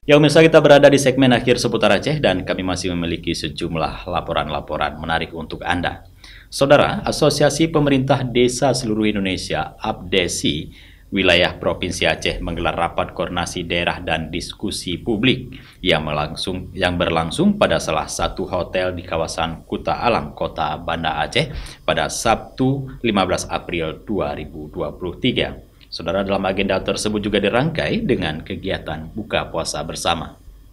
Ya pemirsa, kita berada di segmen akhir seputar Aceh dan kami masih memiliki sejumlah laporan-laporan menarik untuk Anda. Saudara, Asosiasi Pemerintah Desa Seluruh Indonesia (APDESI) wilayah Provinsi Aceh menggelar rapat koordinasi daerah dan diskusi publik yang berlangsung pada salah satu hotel di kawasan Kuta Alam, Kota Banda Aceh pada Sabtu 15 April 2023. Saudara, dalam agenda tersebut juga dirangkai dengan kegiatan buka puasa bersama.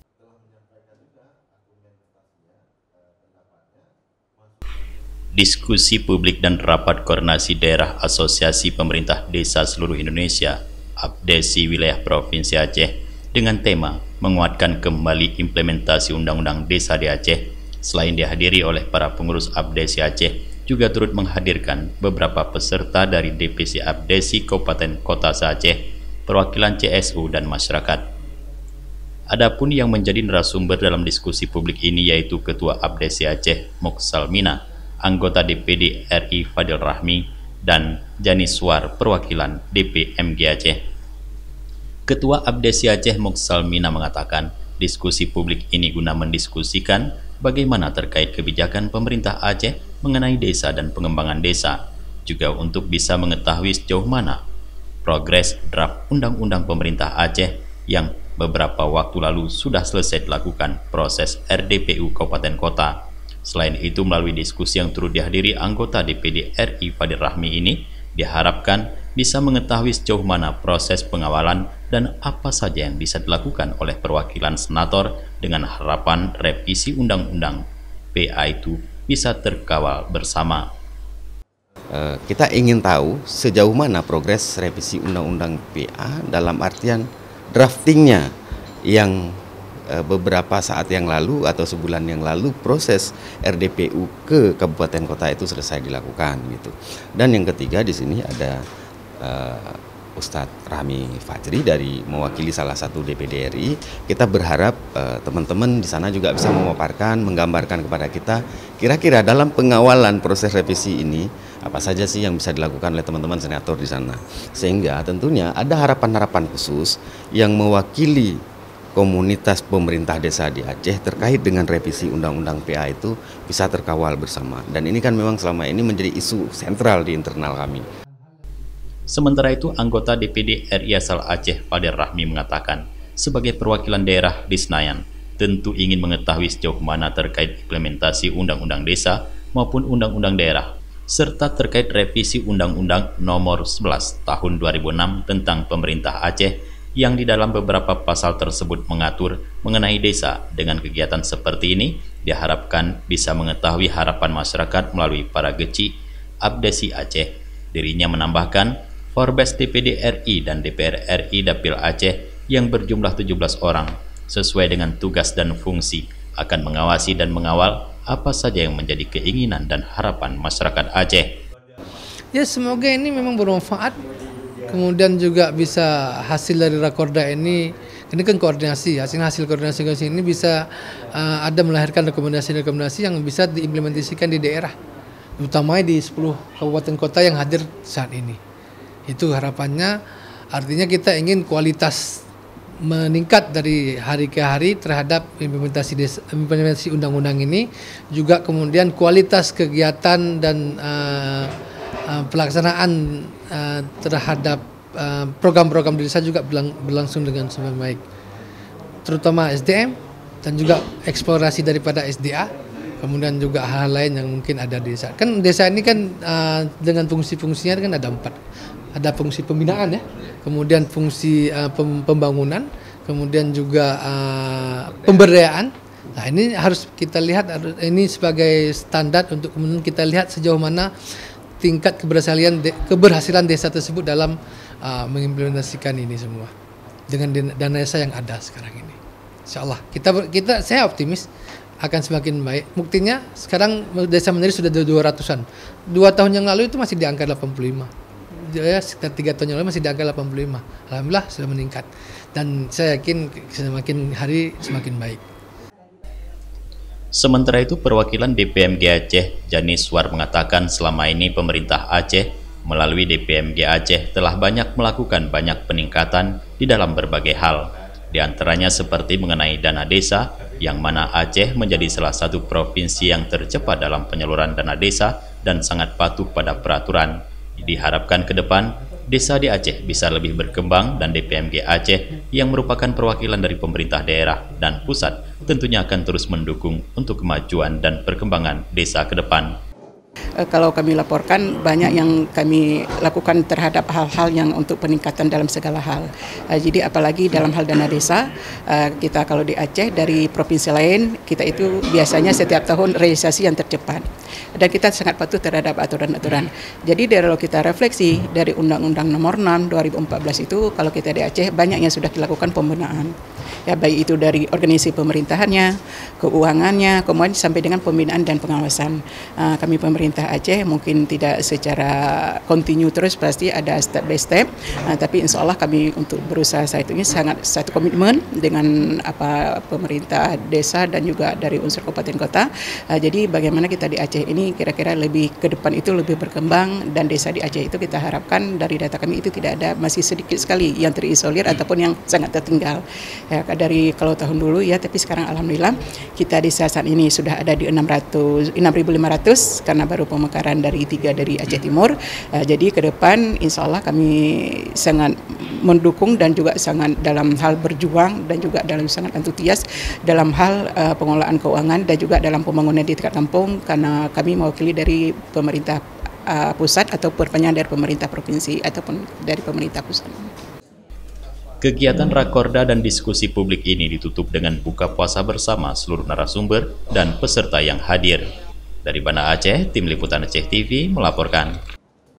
Diskusi publik dan rapat koordinasi daerah Asosiasi Pemerintah Desa Seluruh Indonesia (APDESI) wilayah Provinsi Aceh dengan tema menguatkan kembali implementasi Undang-Undang Desa di Aceh. Selain dihadiri oleh para pengurus APDESI Aceh, juga turut menghadirkan beberapa peserta dari DPC APDESI Kabupaten Kota Aceh, perwakilan CSU dan masyarakat. Adapun yang menjadi narasumber dalam diskusi publik ini yaitu Ketua APDESI Aceh Moksalmina, anggota DPD RI Fadil Rahmi, dan Janiswar perwakilan DPMG Aceh. Ketua APDESI Aceh Moksalmina mengatakan diskusi publik ini guna mendiskusikan bagaimana terkait kebijakan pemerintah Aceh mengenai desa dan pengembangan desa, juga untuk bisa mengetahui sejauh mana progres draft Undang-Undang Pemerintah Aceh yang beberapa waktu lalu sudah selesai dilakukan proses RDPU Kabupaten Kota. Selain itu, melalui diskusi yang turut dihadiri anggota DPD RI Fadil Rahmi ini, diharapkan bisa mengetahui sejauh mana proses pengawalan dan apa saja yang bisa dilakukan oleh perwakilan senator dengan harapan revisi Undang-Undang PA itu bisa terkawal bersama. Kita ingin tahu sejauh mana progres revisi Undang-Undang PA dalam artian draftingnya yang beberapa saat yang lalu atau sebulan yang lalu proses RDPU ke kabupaten kota itu selesai dilakukan gitu. Dan yang ketiga di sini ada Ustadz Rahmi Fajri dari mewakili salah satu DPD RI. Kita berharap teman-teman di sana juga bisa memaparkan, menggambarkan kepada kita kira-kira dalam pengawalan proses revisi ini apa saja sih yang bisa dilakukan oleh teman-teman senator di sana. Sehingga tentunya ada harapan-harapan khusus yang mewakili komunitas pemerintah desa di Aceh terkait dengan revisi Undang-Undang PA itu bisa terkawal bersama. Dan ini kan memang selama ini menjadi isu sentral di internal kami. Sementara itu, anggota DPD RI asal Aceh Fadil Rahmi mengatakan, sebagai perwakilan daerah di Senayan, tentu ingin mengetahui sejauh mana terkait implementasi Undang-Undang Desa maupun Undang-Undang Daerah, serta terkait revisi Undang-Undang Nomor 11 Tahun 2006 tentang Pemerintah Aceh yang di dalam beberapa pasal tersebut mengatur mengenai desa. Dengan kegiatan seperti ini, diharapkan bisa mengetahui harapan masyarakat melalui para geci APDESI Aceh. Dirinya menambahkan, Forbes DPD RI dan DPR RI Dapil Aceh yang berjumlah 17 orang sesuai dengan tugas dan fungsi akan mengawasi dan mengawal apa saja yang menjadi keinginan dan harapan masyarakat Aceh. Ya, semoga ini memang bermanfaat, kemudian juga bisa hasil dari rakorda ini kan koordinasi, hasil koordinasi ini bisa ada melahirkan rekomendasi-rekomendasi yang bisa diimplementasikan di daerah, terutama di 10 kabupaten kota yang hadir saat ini. Itu harapannya, artinya kita ingin kualitas meningkat dari hari ke hari terhadap implementasi undang-undang ini, juga kemudian kualitas kegiatan dan pelaksanaan terhadap program-program di desa juga berlangsung dengan sangat baik, terutama SDM dan juga eksplorasi daripada SDA, kemudian juga hal lain yang mungkin ada di desa. Kan desa ini kan dengan fungsi-fungsinya kan ada 4. Ada fungsi pembinaan ya, kemudian fungsi pembangunan, kemudian juga pemberdayaan. Nah, ini harus kita lihat, ini sebagai standar untuk kemudian kita lihat sejauh mana tingkat keberhasilan desa tersebut dalam mengimplementasikan ini semua dengan dana desa yang ada sekarang ini. Insyaallah saya optimis akan semakin baik. Buktinya sekarang desa mandiri sudah 200-an. 2 tahun yang lalu itu masih di angka 85. Ya, sekitar 3 tahun yang lalu masih di angka 85. Alhamdulillah sudah meningkat. Dan saya yakin semakin hari semakin baik. Sementara itu, perwakilan DPMG Aceh Janiswar mengatakan selama ini pemerintah Aceh melalui DPMG Aceh telah banyak melakukan banyak peningkatan di dalam berbagai hal. Di antaranya seperti mengenai dana desa, yang mana Aceh menjadi salah satu provinsi yang tercepat dalam penyaluran dana desa dan sangat patuh pada peraturan. Diharapkan ke depan, desa di Aceh bisa lebih berkembang dan DPMG Aceh yang merupakan perwakilan dari pemerintah daerah dan pusat tentunya akan terus mendukung untuk kemajuan dan perkembangan desa ke depan. Kalau kami laporkan, banyak yang kami lakukan terhadap hal-hal yang untuk peningkatan dalam segala hal. Jadi apalagi dalam hal dana desa, kita kalau di Aceh dari provinsi lain, kita itu biasanya setiap tahun realisasi yang tercepat. Dan kita sangat patuh terhadap aturan-aturan. Jadi kalau kita refleksi dari Undang-Undang Nomor 6 2014 itu, kalau kita di Aceh banyak yang sudah dilakukan pembenahan. Ya, baik itu dari organisasi pemerintahannya, keuangannya, kemudian sampai dengan pembinaan dan pengawasan. Kami pemerintah Aceh mungkin tidak secara kontinu terus, pasti ada step by step, tapi insya Allah kami untuk berusaha saat ini sangat satu komitmen dengan pemerintah desa dan juga dari unsur kabupaten kota. Jadi bagaimana kita di Aceh ini kira-kira lebih ke depan itu lebih berkembang, dan desa di Aceh itu kita harapkan dari data kami itu tidak ada, masih sedikit sekali yang terisolir ataupun yang sangat tertinggal. Ya, dari kalau tahun dulu ya, tapi sekarang alhamdulillah kita di saat ini sudah ada di 6.500 karena baru pemekaran dari 3 dari Aceh Timur. Jadi ke depan insya Allah kami sangat mendukung dan juga sangat dalam hal berjuang dan juga dalam sangat antusias dalam hal pengelolaan keuangan dan juga dalam pembangunan di tingkat kampung, karena kami mewakili dari pemerintah pusat atau perpanjangan dari pemerintah provinsi ataupun dari pemerintah pusat. Kegiatan rakorda dan diskusi publik ini ditutup dengan buka puasa bersama seluruh narasumber dan peserta yang hadir. Dari Banda Aceh, Tim Liputan Aceh TV melaporkan.